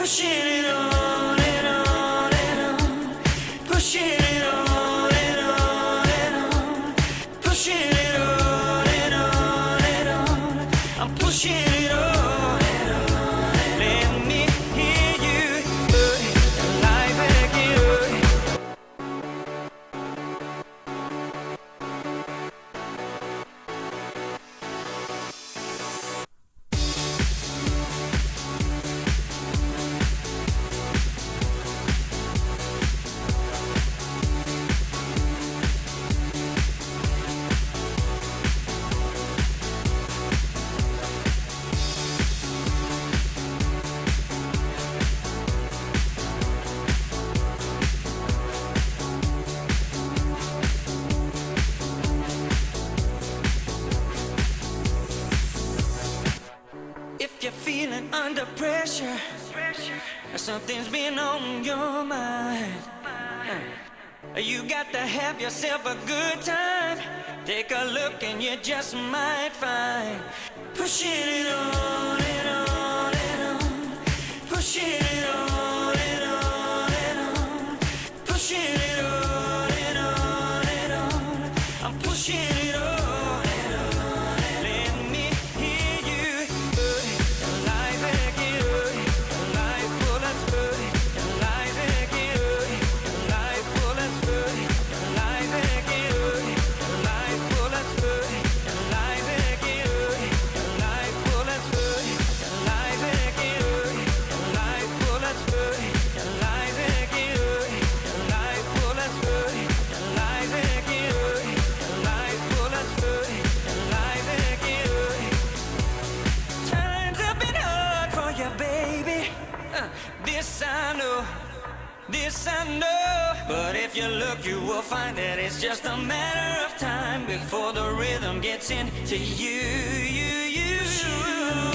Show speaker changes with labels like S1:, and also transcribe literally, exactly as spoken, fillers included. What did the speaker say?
S1: pushing it on and on and on, pushing it on and on and on, pushing it on and on and on. I'm pushing it on and on. Let me hear you, uh, life again. If you're feeling under pressure, something's been on your mind, you got to have yourself a good time. Take a look and you just might find, pushing it on and on and on, pushing it on and on and on, pushing it on and on and on. I'm pushing it on. This I know, this I know. But if you look, you will find that it's just a matter of time before the rhythm gets into you, you, you.